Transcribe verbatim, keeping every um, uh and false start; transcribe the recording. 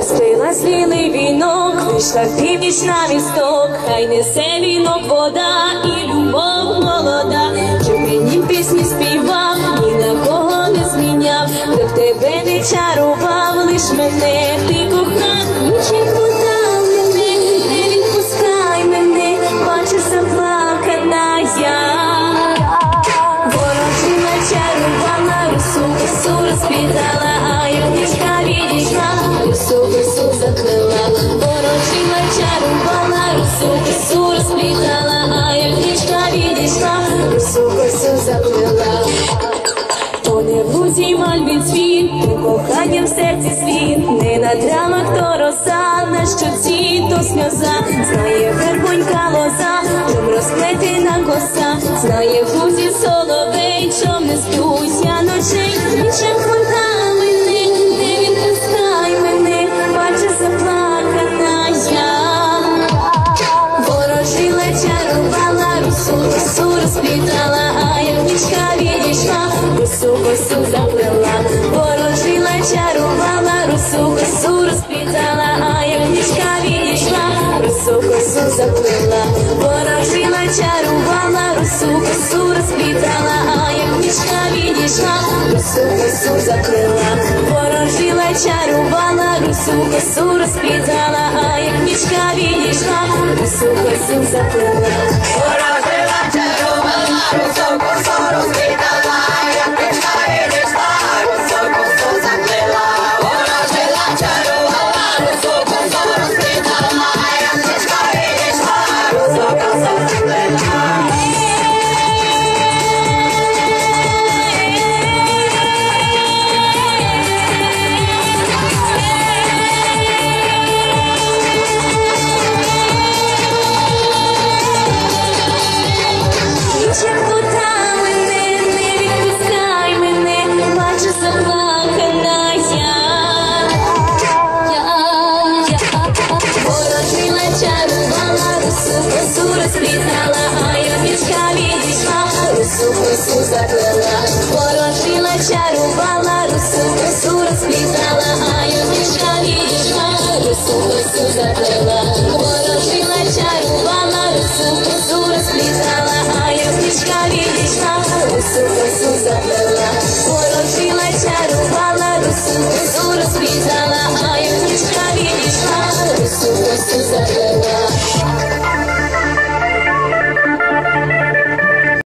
розкрила свілий вінок, вийшла в північ на місток, хай несе вінок вода і любов молода, щоб мені пісні співав, ні на кого не зміняв, хто б тебе не чарував, лиш мене ти кохав, нічим подав мене, не відпускай мене, бачу заплакана я. Ворожила, чарувала, росу, косу розплітала, а ягничка відійшла, росу, косу заплела. Ворожила, чарувала, росу, косу розплітала, а ягничка відійшла, росу, косу заплела. То не в лузі мальві цвіт, то коханням в серці світ, не на травах то роса, на щоці то сльоза, знає вербонька лоза, чом розплетена коса, знає в лузі соловей, чом не сплюсь я ночей, нічим хвата мене, не відпускай мене, бачу заплакана я. Ворожила, чарувала, росу, косу розплітала, а ягничка відійшла, росу, косу заплела. Ворожила, чарувала, росу, косу розплітала, а ягничка відійшла, росу, косу заплела. Ворожила, чарувала, росу, косу розплітала, а ягничка відійшла, росу, косу заплела. Ворожила, чарувала, росу, косу розплітала, а ягничка відійшла, росу, косу заплела. Ворожила, чарувала, росу, косу розплітала, ягничка відійшла, росу, косу заплела. Ворожила, чарувала, росу, косу розплітала, ягничка відійшла, росу, косу заплела. Нічим хвата мене, не відпускай мене, бачу заплакана я. Ворожила, чарувала, росу, косу розплітала, а ягничка відійшла, росу, косу заплела. Ворожила, чарувала, росу, косу розплітала, а ягничка відійшла, росу, косу заплела. Ворожила, чарувала, росу, косу розплітала, а ягничка відійшла, росу, косу заплела. Ворожила, чарувала, росу, косу розплітала, а ягничка відійшла, росу, косу заплела.